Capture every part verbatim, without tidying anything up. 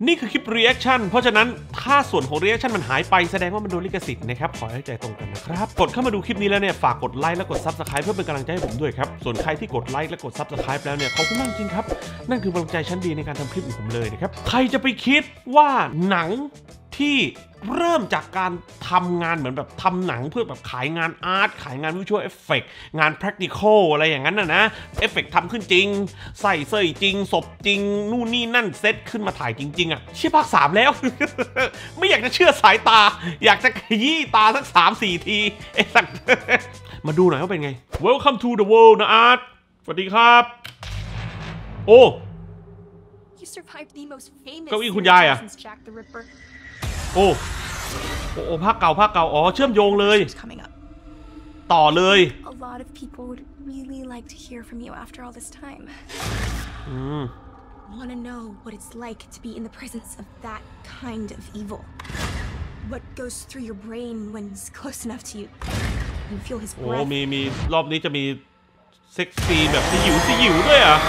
นี่คือคลิป reaction เพราะฉะนั้นถ้าส่วนของ reaction มันหายไปแสดงว่ามันโดนลิขสิทธิ์นะครับขอให้ใจตรงกันนะครับกดเข้ามาดูคลิปนี้แล้วเนี่ยฝากกดไลค์และกด Subscribe เพื่อเป็นกำลังใจให้ผมด้วยครับส่วนใครที่กดไลค์และกด Subscribe แล้วเนี่ยขอบคุณมากจริงครับนั่นคือกำลังใจชั้นดีในการทำคลิปของผมเลยนะครับใครจะไปคิดว่าหนังที่เริ่มจากการทำงานเหมือนแบบทำหนังเพื่อแบบขายงานอาร์ตขายงานวิชวลเอฟเฟกต์งาน practical อะไรอย่างนั้นนะนะเอฟเฟกต์ทำขึ้นจริงใส่เสื้อจริงศพจริงนู่นนี่นั่นเซตขึ้นมาถ่ายจริงๆอ่ะเชื่อภาคสามแล้ว ไม่อยากจะเชื่อสายตาอยากจะขยี้ตาสัก สามสี่ ทีไอ้สัตว์ มาดูหน่อยว่าเป็นไง Welcome to the world นะอาร์ตสวัสดีครับโอ้เก้าอี้คุณยายอ่ะโอ้โอ้ภาคเก่าภาคเก่าอ๋อเชื่อมโยงเลยต่อเลยอืม Want to know what it's like to be in the presence of that kind of evil? What goes through your brain when he's close enough to you? You feel his breath. โอ้มีมีรอบนี้จะมีเซ็กซี่แบบสยิวสยิวด้วยอ่ะ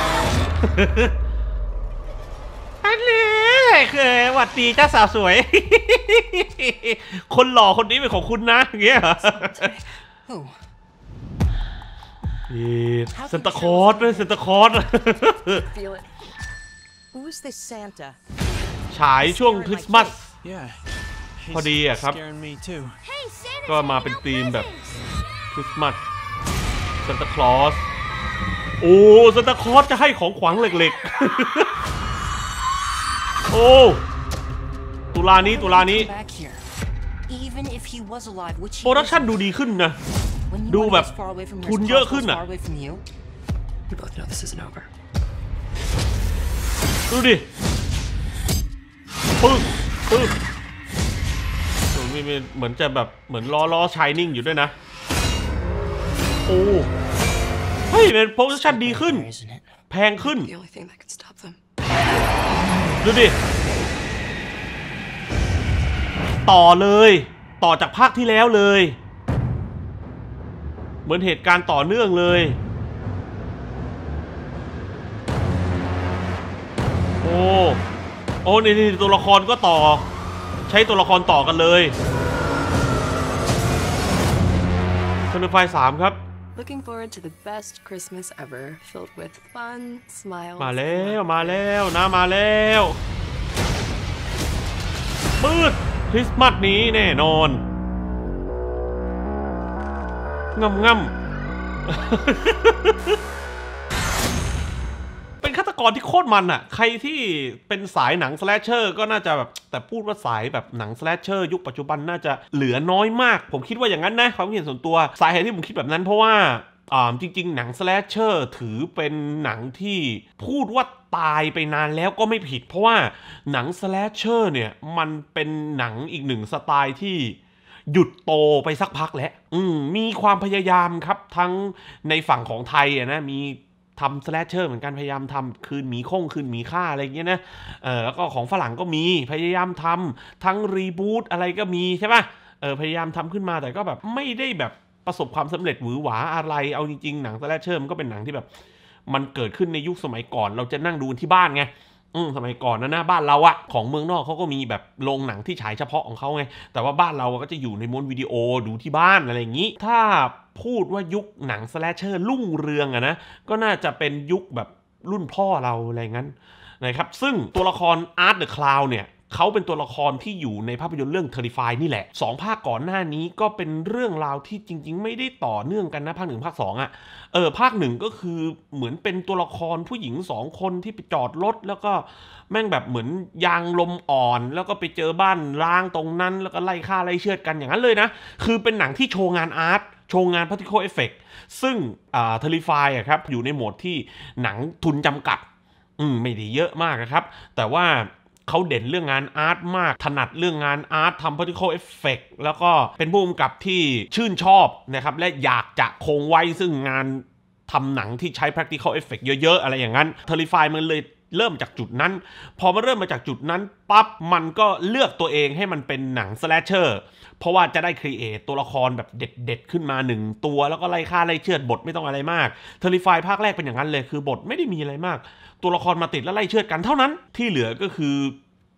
อันนี้คือหวัดดีเจ้าสาวสวย คนหล่อคนนี้เป็นของคุณนะอย่างเงี้ยเซนตาคอร์สด้วยเซนตาคอร์ส Who's this Santa? ฉายช่วงคริสต์มาสพอดีอะครับก็มาเป็นธีมแบบคริสต์มาสซานตาคลอสโอ้ซานตาคลอสจะให้ของขวัญเหล็กๆ โอ้ตุลานี้ตุลานี้โปรดักชั่นดูดีขึ้นนะดูแบบทุนเยอะขึ้นอะดูดิปึ๊บปึ๊บมีเหมือนจะแบบเหมือนล้อล้อชายนิ่งอยู่ด้วยนะโอ้เฮ้ยเป็นโปรดักชั่นดีขึ้นแพงขึ้นดูดิต่อเลยต่อจากภาคที่แล้วเลยเหมือนเหตุการณ์ต่อเนื่องเลยโอ้โอ้นี่ตัวละครก็ต่อใช้ตัวละครต่อกันเลยคอนไฟสามครับ Looking forward to the best Christmas ever, filled with fun, smiles. มาแล้วมาแล้วนะมาแล้วมืดคริสต์มาสนี้แน่นอนง่ำง่ำ เป็นฆาตกรที่โคตรมันอ่ะใครที่เป็นสายหนังสแลชเชอร์ก็น่าจะแบบแต่พูดว่าสายแบบหนังสแลชเชอร์ยุคปัจจุบันน่าจะเหลือน้อยมากผมคิดว่าอย่างนั้นนะความเห็นส่วนตัวสาเหตุที่ผมคิดแบบนั้นเพราะว่าอ่าจริงๆหนังสแลชเชอร์ถือเป็นหนังที่พูดว่าตายไปนานแล้วก็ไม่ผิดเพราะว่าหนังสแลชเชอร์เนี่ยมันเป็นหนังอีกหนึ่งสไตล์ที่หยุดโตไปสักพักแล้วอืมมีความพยายามครับทั้งในฝั่งของไทยอ่ะนะมีทำสแลชเชอร์เหมือนกันพยายามทำคืนหมีคงคืนหมีฆ่าอะไรอย่างเงี้ยนะเออแล้วก็ของฝรั่งก็มีพยายามทำทั้งรีบูตอะไรก็มีใช่ป่ะเออพยายามทำขึ้นมาแต่ก็แบบไม่ได้แบบประสบความสำเร็จหวือหวาอะไรเอาจริงๆหนังสแลชเชอร์มันก็เป็นหนังที่แบบมันเกิดขึ้นในยุคสมัยก่อนเราจะนั่งดูที่บ้านไงอืมสมัยก่อนนะนะบ้านเราอะของเมืองนอกเขาก็มีแบบโรงหนังที่ฉายเฉพาะของเขาไงแต่ว่าบ้านเราก็จะอยู่ในม้วนวิดีโอดูที่บ้านอะไรอย่างนี้ถ้าพูดว่ายุคหนังสแลชเชอร์รุ่งเรืองอะนะก็น่าจะเป็นยุคแบบรุ่นพ่อเราอะไรงั้นนะครับซึ่งตัวละครอาร์ตเดอะคลาวด์เนี่ยเขาเป็นตัวละครที่อยู่ในภาพยนตร์เรื่อง Terrifier นี่แหละสองภาคก่อนหน้านี้ก็เป็นเรื่องราวที่จริงๆไม่ได้ต่อเนื่องกันนะภาคหนึ่งภาคสองอ่ะเออภาคหนึ่งก็คือเหมือนเป็นตัวละครผู้หญิงสองคนที่ไปจอดรถแล้วก็แม่งแบบเหมือนยางลมอ่อนแล้วก็ไปเจอบ้านร้างตรงนั้นแล้วก็ไล่ฆ่าไล่เชือดกันอย่างนั้นเลยนะคือเป็นหนังที่โชว์งานอาร์ตโชว์งาน practical effect ซึ่งอ่า Terrifier อ่ะครับอยู่ในโหมดที่หนังทุนจำกัดอืมไม่ได้เยอะมากครับแต่ว่าเขาเด่นเรื่องงานอาร์ตมากถนัดเรื่องงานอาร์ตทำ practical effect แล้วก็เป็นผู้กำกับที่ชื่นชอบนะครับและอยากจะคงไว้ซึ่งงานทำหนังที่ใช้ practical effect เยอะๆอะไรอย่างนั้น Terrifier มันเลยเริ่มจากจุดนั้นพอมาเริ่มมาจากจุดนั้นปั๊บมันก็เลือกตัวเองให้มันเป็นหนัง slasher เพราะว่าจะได้ครีเอทตัวละครแบบเด็ดๆขึ้นมาหนึ่งตัวแล้วก็ไล่ฆ่าไล่เชือดบทไม่ต้องอะไรมาก Terrifier ภาคแรกเป็นอย่างนั้นเลยคือบทไม่ได้มีอะไรมากตัวละครมาติดแล้วไล่เชือดกันเท่านั้นที่เหลือก็คือ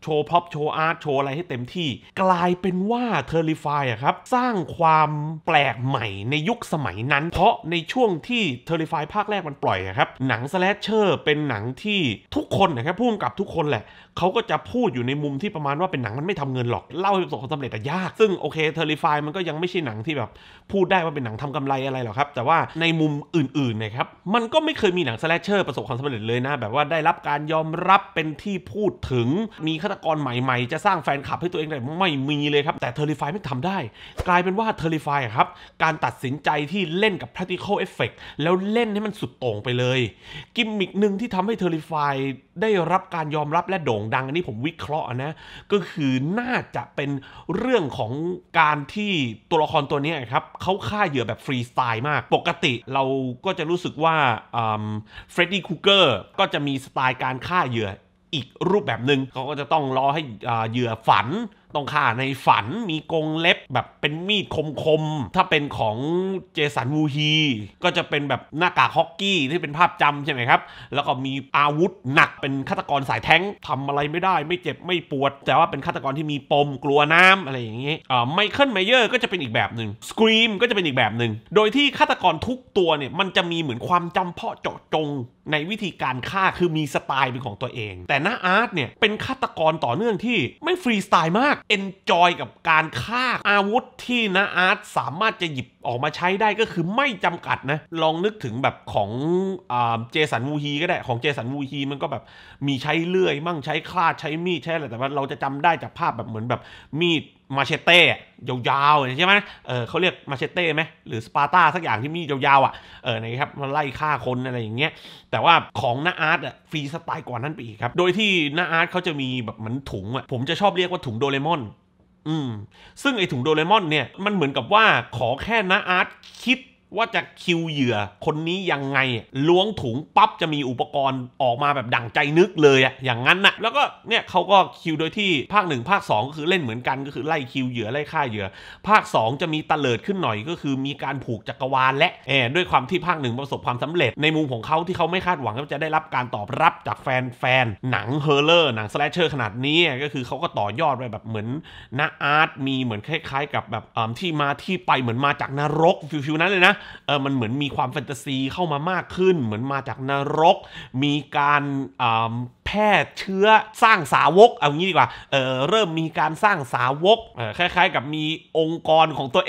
โชว์พร็อพโชว์อาร์ตโชว์อะไรให้เต็มที่กลายเป็นว่า Terrifier อะครับสร้างความแปลกใหม่ในยุคสมัยนั้นเพราะในช่วงที่ Terrifier ภาคแรกมันปล่อยอะครับหนังสแลชเชอร์เป็นหนังที่ทุกคนนะครับผู้กำกับทุกคนแหละเขาก็จะพูดอยู่ในมุมที่ประมาณว่าเป็นหนังมันไม่ทำเงินหรอกเล่าให้ประสบความสำเร็จแต่ยากซึ่งโอเค Terrifier มันก็ยังไม่ใช่หนังที่แบบพูดได้ว่าเป็นหนังทำกำไรอะไรหรอกครับแต่ว่าในมุมอื่นๆนะครับมันก็ไม่เคยมีหนังสแลชเชอร์ประสบความสำเร็จเลยนะแบบว่าได้รับการยอมรับเป็นที่พูดถึงมีฆาตกรใหม่ๆจะสร้างแฟนคลับให้ตัวเองได้ไม่มีเลยครับแต่ Terrifier ไม่ทำได้กลายเป็นว่า Terrifier ครับการตัดสินใจที่เล่นกับ practical effect แล้วเล่นให้มันสุดโต่งไปเลยกิมมิคนึงที่ทำให้ Terrifier ได้รับการยอมรับและโด่งดังอันนี้ผมวิเคราะห์นะก็คือน่าจะเป็นเรื่องของการที่ตัวละครตัวนี้ครับเขาฆ่าเหยื่อแบบฟรีสไตล์มากปกติเราก็จะรู้สึกว่าเฟรดดี้คูเกอร์ก็จะมีสไตล์การฆ่าเหยื่ออีกรูปแบบหนึ่งเขาก็จะต้องรอให้เหยื่อฝันต้องฆ่าในฝันมีกรงเล็บแบบเป็นมีดคมๆถ้าเป็นของเจสันวูฮีก็จะเป็นแบบหน้ากากฮอกกี้ที่เป็นภาพจำใช่ไหมครับแล้วก็มีอาวุธหนักเป็นฆาตกรสายแท้งทำอะไรไม่ได้ไม่เจ็บไม่ปวดแต่ว่าเป็นฆาตกรที่มีปมกลัวน้ำอะไรอย่างนี้อ่าไมเคิลไมเยอร์ก็จะเป็นอีกแบบหนึ่งสครีมก็จะเป็นอีกแบบหนึ่งโดยที่ฆาตกรทุกตัวเนี่ยมันจะมีเหมือนความจำเพาะเจาะจงในวิธีการฆ่าคือมีสไตล์เป็นของตัวเองแต่หน้าอาร์ตเนี่ยเป็นฆาตกรต่อเนื่องที่ไม่ฟรีสไตล์มากเอนจอยกับการฆ่าอาวุธที่หน้าอาร์ตสามารถจะหยิบออกมาใช้ได้ก็คือไม่จำกัดนะลองนึกถึงแบบของเจสันวูฮีก็ได้ของเจสันวูฮีมันก็แบบมีใช้เลื่อยมั่งใช้คลาดใช้มีดใช้อะไรแต่ว่าเราจะจำได้จากภาพแบบเหมือนแบบมีดมาเชเต้ยาวๆใช่ไหมเออเขาเรียกมาเชเต้ไหมหรือสปาร์ตาสักอย่างที่มียาวๆอ่ะเออนะครับมาไล่ฆ่าคนอะไรอย่างเงี้ยแต่ว่าของหน้าอาร์ตอ่ะฟรีสไตล์กว่านั้นไปอีกครับโดยที่หน้าอาร์ตเขาจะมีแบบเหมือนถุงอ่ะผมจะชอบเรียกว่าถุงโดเรมอนอืมซึ่งไอถุงโดเรมอนเนี่ยมันเหมือนกับว่าขอแค่หน้าอาร์ตคิดว่าจะคิวเหยื่อคนนี้ยังไงล้วงถุงปั๊บจะมีอุปกรณ์ออกมาแบบดั่งใจนึกเลยอะอย่างนั้นนะแล้วก็เนี่ยเขาก็คิวโดยที่ภาคหนึ่งภาคสองก็คือเล่นเหมือนกันก็คือไล่คิวเหยื่อไล่ฆ่าเหยื่อภาคสองจะมีตะเลิดขึ้นหน่อยก็คือมีการผูกจักรวาลและแอบด้วยความที่ภาคหนึ่งประสบความสำเร็จในมุมของเขาที่เขาไม่คาดหวังว่าจะได้รับการตอบรับจากแฟนแฟนหนังเฮอร์เลอร์หนังสแลชเชอร์ขนาดนี้ก็คือเขาก็ต่อยอดไปแบบเหมือนหน้าอาร์ตมีเหมือนคล้ายๆกับแบบที่มาที่ไปเหมือนมาจากนรกฟิวๆนั้นเลยนะเออมันเหมือนมีความแฟนตาซีเข้ามามากขึ้นเหมือนมาจากนรกมีการแพร่เชื้อสร้างสาวกเอางี้ดีกว่าเออเริ่มมีการสร้างสาวกเออคล้ายๆกับมีองค์กรของตัวเอง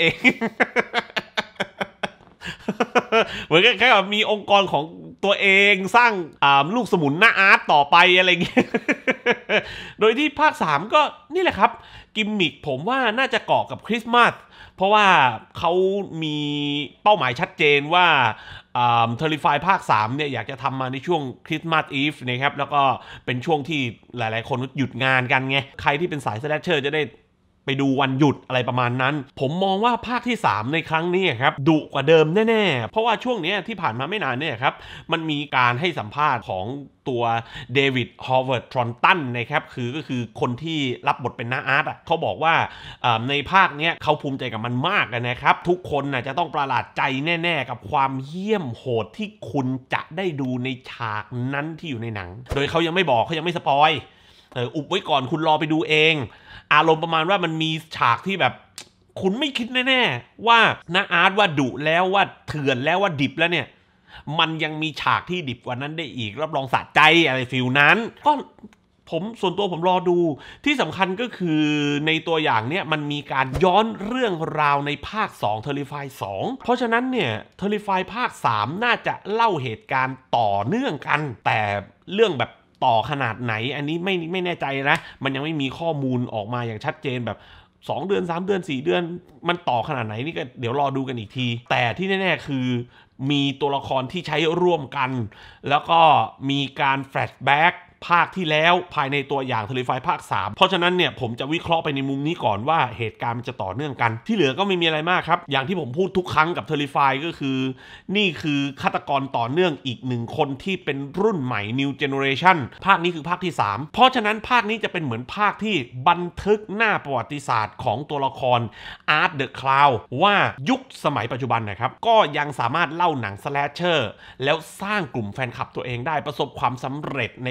เหมือนคล้ายๆกับมีองค์กรของตัวเองสร้างลูกสมุนหน้าอาร์ตต่อไปอะไรเงี้ย โดยที่ภาคสามก็นี่แหละครับกิมมิคผมว่าน่าจะเกาะกับคริสต์มาสเพราะว่าเขามีเป้าหมายชัดเจนว่าTerrifier ภาคสามเนี่ยอยากจะทำมาในช่วงคริสต์มาสอีฟนะครับแล้วก็เป็นช่วงที่หลายๆคนหยุดงานกันไงใครที่เป็นสายสแลชเชอร์จะได้ไปดูวันหยุดอะไรประมาณนั้นผมมองว่าภาคที่สามในครั้งนี้ครับดุกว่าเดิมแน่ๆเพราะว่าช่วงนี้ที่ผ่านมาไม่นานเนี่ยครับมันมีการให้สัมภาษณ์ของตัวเดวิดฮอร์เวิร์ดทรอนตันนะครับคือก็คือคนที่รับบทเป็นน้าอาร์ตอ่ะเขาบอกว่าในภาคนี้เขาภูมิใจกับมันมากนะครับทุกคนน่ะจะต้องประหลาดใจแน่ๆกับความเหี้ยมโหดที่คุณจะได้ดูในฉากนั้นที่อยู่ในหนังโดยเขายังไม่บอกเขายังไม่สปอยเอออุบไว้ก่อนคุณรอไปดูเองอารมณ์ประมาณว่ามันมีฉากที่แบบคุณไม่คิดแน่ๆว่าน้าอาร์ตว่าดุแล้วว่าเถื่อนแล้วว่าดิบแล้วเนี่ยมันยังมีฉากที่ดิบกว่านั้นได้อีกรับรองสะใจอะไรฟิลนั้นก็ผมส่วนตัวผมรอดูที่สำคัญก็คือในตัวอย่างเนี่ยมันมีการย้อนเรื่องราวในภาคสอง Terrifier สองเพราะฉะนั้นเนี่ย Terrifier ภาคสามน่าจะเล่าเหตุการณ์ต่อเนื่องกันแต่เรื่องแบบต่อขนาดไหนอันนี้ไม่ไม่แน่ใจนะมันยังไม่มีข้อมูลออกมาอย่างชัดเจนแบบสองเดือนสามเดือนสี่เดือนมันต่อขนาดไหนนี่ก็เดี๋ยวรอดูกันอีกทีแต่ที่แน่ๆคือมีตัวละครที่ใช้ร่วมกันแล้วก็มีการแฟลชแบ็กภาคที่แล้วภายในตัวอย่าง Terrifier ภาคสามเพราะฉะนั้นเนี่ยผมจะวิเคราะห์ไปในมุมนี้ก่อนว่าเหตุการณ์มันจะต่อเนื่องกันที่เหลือก็ไม่มีอะไรมากครับอย่างที่ผมพูดทุกครั้งกับ Terrifier ก็คือนี่คือฆาตกรต่อเนื่องอีกหนึ่งคนที่เป็นรุ่นใหม่ New Generation ภาคนี้คือภาคที่สามเพราะฉะนั้นภาคนี้จะเป็นเหมือนภาคที่บันทึกหน้าประวัติศาสตร์ของตัวละคร Art the Clown ว่ายุคสมัยปัจจุบันนะครับก็ยังสามารถเล่าหนังสแลชเชอร์แล้วสร้างกลุ่มแฟนคลับตัวเองได้ประสบความสำเร็จในการเป็นที่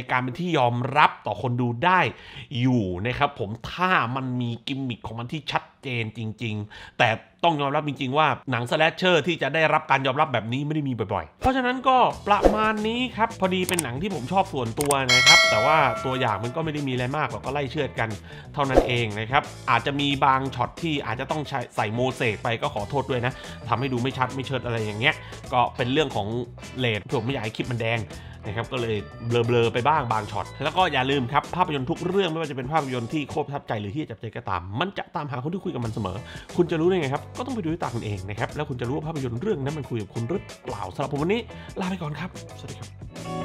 ที่ยอมรับต่อคนดูได้อยู่นะครับผมถ้ามันมีกิมมิคของมันที่ชัดเจนจริงๆแต่ต้องยอมรับจริงๆว่าหนังสแลชเชอร์ที่จะได้รับการยอมรับแบบนี้ไม่ได้มีบ่อยๆเพราะฉะนั้นก็ประมาณนี้ครับพอดีเป็นหนังที่ผมชอบส่วนตัวนะครับแต่ว่าตัวอย่างมันก็ไม่ได้มีอะไรมากหรอกก็ไล่เชือดกันเท่านั้นเองนะครับอาจจะมีบางช็อตที่อาจจะต้องใช้ใส่โมเสกไปก็ขอโทษด้วยนะทำให้ดูไม่ชัดไม่เชิดอะไรอย่างเงี้ยก็เป็นเรื่องของเลทผมไม่อยากให้คลิปมันแดงนะครับก็เลยเบลอๆไปบ้างบางช็อตแล้วก็อย่าลืมครับภาพยนตร์ทุกเรื่องไม่ว่าจะเป็นภาพยนตร์ที่โคตรประทับใจหรือที่จับใจก็ตามมันจะตามหาคนที่คุยกับมันเสมอคุณจะรู้ได้ไงครับก็ต้องไปดูด้วยตาคุณเองนะครับแล้วคุณจะรู้ว่าภาพยนตร์เรื่องนั้นมันคุยกับคุณหรือเปล่าสำหรับผมวันนี้ลาไปก่อนครับสวัสดีครับ